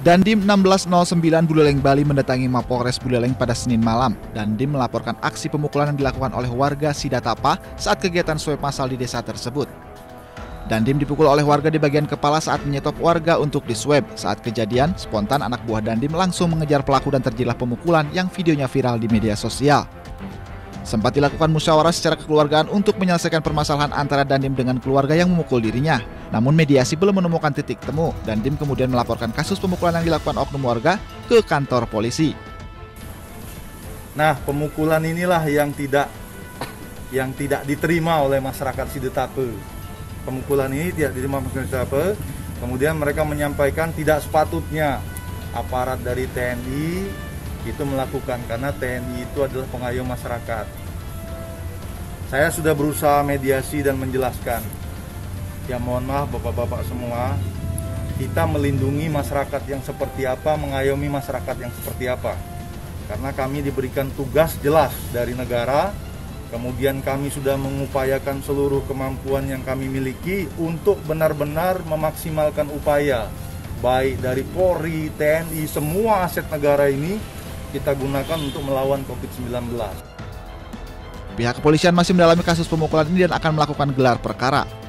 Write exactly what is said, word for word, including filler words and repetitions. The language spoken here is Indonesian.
Dandim enam belas nol sembilan Buleleng, Bali mendatangi Mapolres Buleleng pada Senin malam. Dandim melaporkan aksi pemukulan yang dilakukan oleh warga Sidatapa saat kegiatan swab massal di desa tersebut. Dandim dipukul oleh warga di bagian kepala saat menyetop warga untuk diswab. Saat kejadian, spontan anak buah Dandim langsung mengejar pelaku dan terjadilah pemukulan yang videonya viral di media sosial. Sempat dilakukan musyawarah secara kekeluargaan untuk menyelesaikan permasalahan antara Dandim dengan keluarga yang memukul dirinya. Namun mediasi belum menemukan titik temu. Dandim kemudian melaporkan kasus pemukulan yang dilakukan oknum warga ke kantor polisi. Nah, pemukulan inilah yang tidak yang tidak diterima oleh masyarakat Sidatapa. Pemukulan ini tidak diterima masyarakat Sidatapa. Kemudian mereka menyampaikan tidak sepatutnya aparat dari T N I itu melakukan, karena T N I itu adalah pengayom masyarakat. Saya sudah berusaha mediasi dan menjelaskan. Ya mohon maaf bapak-bapak semua, kita melindungi masyarakat yang seperti apa, mengayomi masyarakat yang seperti apa. Karena kami diberikan tugas jelas dari negara, kemudian kami sudah mengupayakan seluruh kemampuan yang kami miliki untuk benar-benar memaksimalkan upaya, baik dari Polri, T N I, semua aset negara ini kita gunakan untuk melawan COVID sembilan belas. Pihak kepolisian masih mendalami kasus pemukulan ini dan akan melakukan gelar perkara.